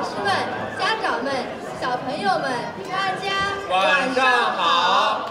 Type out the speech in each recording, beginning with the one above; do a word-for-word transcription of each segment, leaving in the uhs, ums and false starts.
师们、家长们、小朋友们，大家晚上好！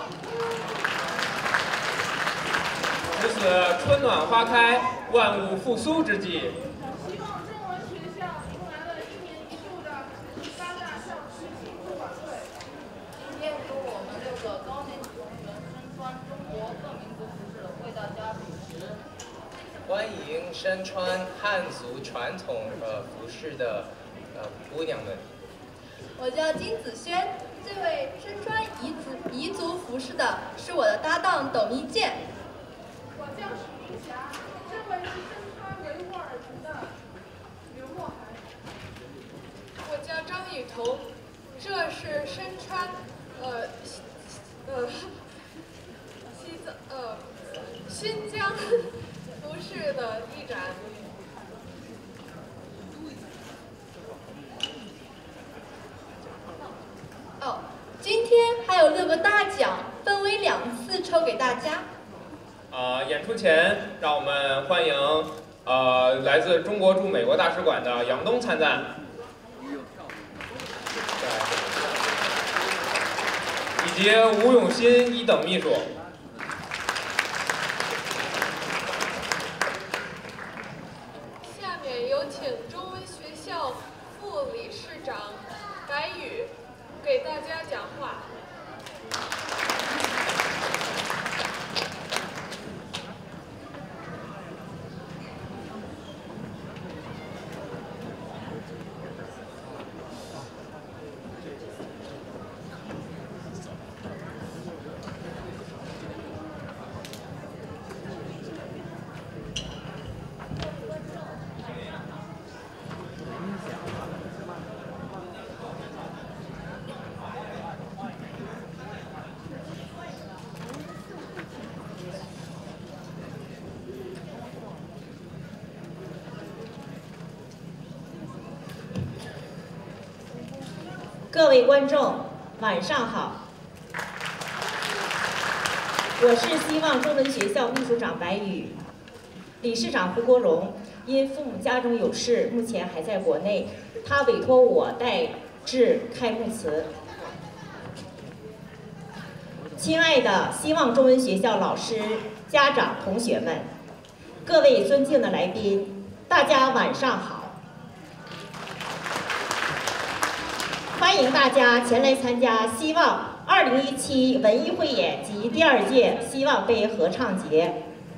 值此春暖花开、万物复苏之际， 希望中文学校迎来了一年一度的八大校区庆祝晚会。 今天由我们六个高年级同学身穿中国各民族服饰为大家主持。 欢迎身穿汉族传统呃服饰的呃姑娘们。 我叫金子轩，这位身穿彝族彝族服饰的是我的搭档董一健。 我叫许明霞，这位是身穿维吾尔族的刘墨涵。 我叫张雨桐，这是身穿呃呃西藏呃新疆服饰的一展。 哦，今天还有六个大奖，分为两次抽给大家。 呃，演出前，让我们欢迎呃来自中国驻美国大使馆的杨东参赞，以及吴永新一等秘书。 下面有请中文学校副理事长白宇给大家讲话。 各位观众，晚上好！我是希望中文学校秘书长白宇，理事长胡国荣因父母家中有事，目前还在国内，他委托我代致开幕词。亲爱的希望中文学校老师、家长、同学们，各位尊敬的来宾，大家晚上好！欢迎大家前来参加希望二零一七文艺汇演及第二届希望杯合唱节。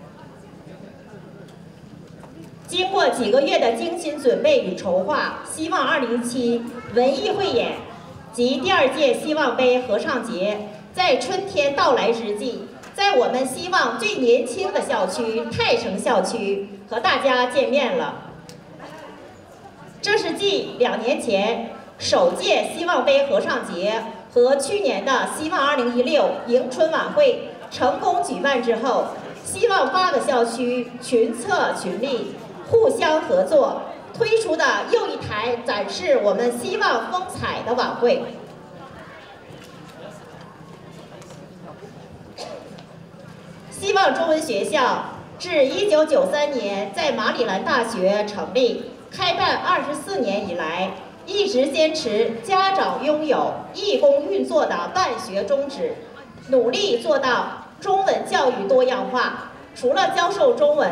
经过几个月的精心准备与筹划，希望二零一七文艺汇演及第二届希望杯合唱节在春天到来之际，在我们希望最年轻的校区泰城校区和大家见面了。这是继两年前首届希望杯合唱节和去年的希望二零一六迎春晚会成功举办之后，希望八个校区群策群力，互相合作，推出的又一台展示我们希望风采的晚会。希望中文学校自一九九三年在马里兰大学成立，开办二十四年以来，一直坚持家长拥有、义工运作的办学宗旨，努力做到中文教育多样化。除了教授中文，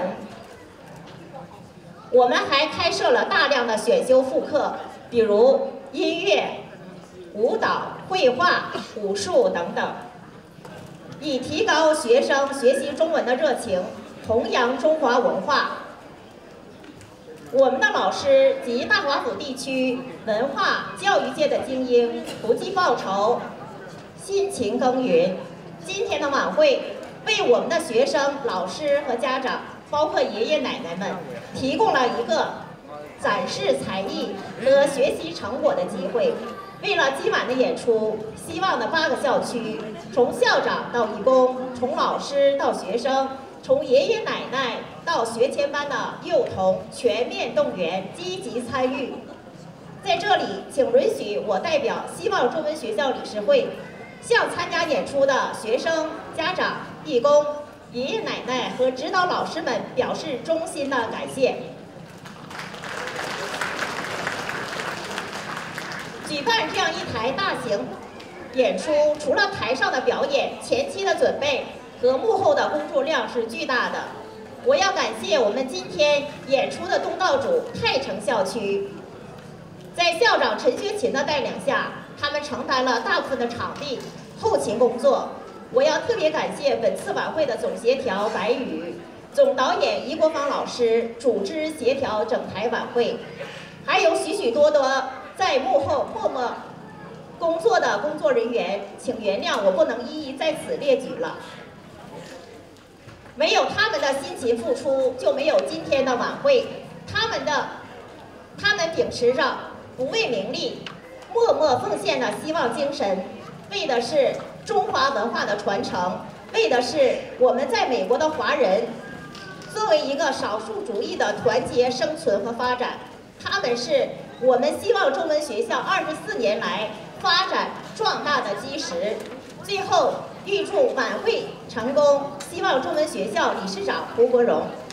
我们还开设了大量的选修副课，比如音乐、舞蹈、绘画、武术等等，以提高学生学习中文的热情，弘扬中华文化。我们的老师及大华府地区文化教育界的精英不计报酬，辛勤耕耘。今天的晚会为我们的学生、老师和家长，包括爷爷奶奶们，提供了一个展示才艺和学习成果的机会。为了今晚的演出，希望的八个校区，从校长到义工，从老师到学生，从爷爷奶奶到学前班的幼童，全面动员，积极参与。在这里，请允许我代表希望中文学校理事会，向参加演出的学生、家长、义工、爷爷奶奶和指导老师们表示衷心的感谢。 举办这样一台大型演出，除了台上的表演，前期的准备和幕后的工作量是巨大的。我要感谢我们今天演出的东道主泰城校区，在校长陈学勤的带领下，他们承担了大部分的场地、后勤工作。我要特别感谢本次晚会的总协调白宇、总导演倪国芳老师组织协调整台晚会，还有许许多多在幕后默默工作的工作人员，请原谅我不能一一在此列举了。没有他们的辛勤付出，就没有今天的晚会。他们的，他们秉持着不为名利、默默奉献的希望精神，为的是中华文化的传承，为的是我们在美国的华人作为一个少数族裔的团结生存和发展。他们是我们希望中文学校二十四年来发展壮大的基石。最后，预祝晚会成功！希望中文学校理事长胡国荣。